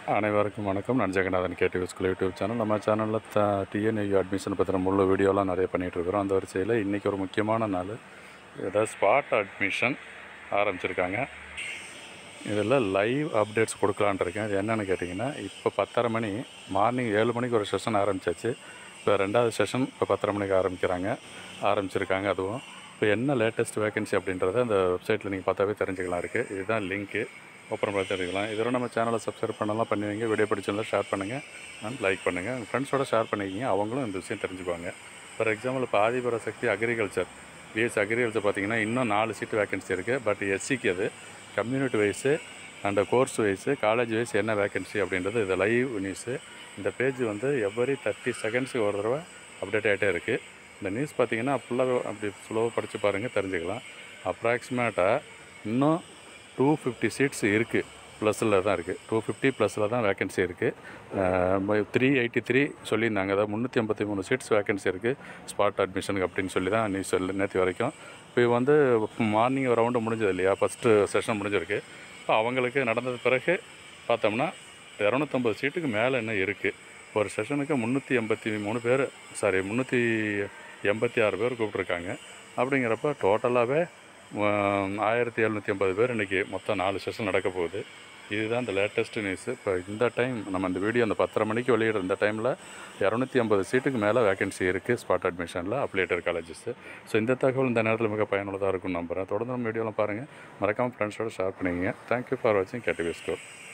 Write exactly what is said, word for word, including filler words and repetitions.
அனைவருக்கும் வணக்கம். நான் Jagannathan KTV school YouTube channel. நம்ம சேனலில் த டிஎன்யூ அட்மிஷன் பற்றின முழு வீடியோலாம் நிறைய பண்ணிகிட்ருக்குறோம். அந்த வரிசையில் இன்றைக்கி ஒரு முக்கியமான நாள். ஏதாவது ஸ்பாட் அட்மிஷன் ஆரம்பிச்சிருக்காங்க. இதில் லைவ் அப்டேட்ஸ் கொடுக்கலான்ட்டு இருக்கேன். இது என்னென்னு கேட்டிங்கன்னா, இப்போ பத்தரை மணி மார்னிங் ஏழு மணிக்கு ஒரு செஷன் ஆரம்பித்தாச்சு. இப்போ ரெண்டாவது செஷன் இப்போ பத்தரை மணிக்கு ஆரம்பிக்கிறாங்க ஆரம்பிச்சிருக்காங்க. அதுவும் இப்போ என்ன லேட்டஸ்ட் வேகன்சி அப்படின்றத அந்த வெப்சைட்டில் நீங்கள் பார்த்தாவே தெரிஞ்சுக்கலாம் இருக்குது. இதுதான் லிங்க்கு. ஓப்பன் பண்ணி தெரிஞ்சுக்கலாம். இதெல்லாம் நம்ம சேனலை சப்ஸ்கிரைப் பண்ணலாம் பண்ணுவீங்க. வீடியோ பிடிச்சிருந்தால் ஷேர் பண்ணுங்கள் அண்ட் லைக் பண்ணுங்கள். உங்கள் ஃப்ரெண்ட்ஸோட ஷேர் பண்ணிக்கிங்க. அவங்களும் இந்த விஷயம் தெரிஞ்சுக்குவாங்க. ஃபார் எக்ஸாம்பிள் இப்போ ஆதிபராசக்தி அக்ரிகல்ச்சர் பிஎஸ்சி அக்ரிகல்ச்சர் பார்த்திங்கன்னா இன்னும் நாலு சீட்டு வேகன்சி இருக்குது. பட் எஸ்சிக்கு அது community wise and course wise college wise என்ன வேகன்சி அப்படின்றது இது லைவ் நியூஸு. இந்த பேஜ் வந்து எவ்வரி தேர்ட்டி செகண்ட்ஸுக்கு ஒரு தடவை அப்டேட் ஆகிட்டே இருக்குது. இந்த நியூஸ் பார்த்திங்கன்னா ஃபுல்லாக அப்படி ஸ்லோவாக படித்து பாருங்கள், தெரிஞ்சுக்கலாம். அப்ராக்சிமேட்டாக இன்னும் டூ ஃபிஃப்டி சீட்ஸ் இருக்குது. ப்ளஸில் தான் இருக்குது. டூ ஃபிஃப்டி ப்ளஸில் தான் வேகன்சி இருக்குது. த்ரீ எயிட்டி த்ரீ சொல்லியிருந்தாங்க. அதாவது முந்நூற்றி ஐம்பத்தி மூணு சீட்ஸ் வேகன்சி இருக்குது ஸ்பாட் அட்மிஷனுக்கு அப்படின்னு சொல்லி தான் நியூஸ் சொல்லி நேற்று வரைக்கும். இப்போ வந்து மார்னிங் ரவுண்டு முடிஞ்சது இல்லையா, ஃபஸ்ட்டு செஷன் முடிஞ்சிருக்கு. இப்போ அவங்களுக்கு நடந்தது பிறகு பார்த்தோம்னா இரநூத்தம்பது சீட்டுக்கு மேலே என்ன இருக்குது. ஒரு செஷனுக்கு முந்நூற்றி எண்பத்தி மூணு பேர் சாரி முந்நூற்றி எண்பத்தி ஆறு பேர் கூப்பிட்ருக்காங்க. அப்படிங்கிறப்ப டோட்டலாகவே ஆயிரத்தி எழுநூற்றி ஐம்பது பேர் இன்றைக்கி மொத்தம் நாலு செஷன் நடக்க போகுது. இதுதான் இந்த லேட்டஸ்ட் நியூஸு. இப்போ இந்த டைம் நம்ம இந்த வீடியோ அந்த பத்தரை மணிக்கு வெளியிடுற இந்த டைமில் இரநூத்தி ஐம்பது சீட்டுக்கு மேலே வேகன்சி இருக்குது ஸ்பாட் அட்மிஷனில் அப்ளியேட்டர் காலேஜஸ்ஸு. ஸோ இந்த தகவல் இந்த நேரத்தில் மிக பயனுள்ளதாக இருக்கும்னு நம்புகிறேன். தொடர்ந்து நம்ம வீடியோலாம் பாருங்கள். மறக்காமல் ஃப்ரெண்ட்ஸோடு ஷேர் பண்ணிக்கங்க. தேங்க்யூ ஃபார் வாட்சிங் கேடிவி ஸ்கூல்.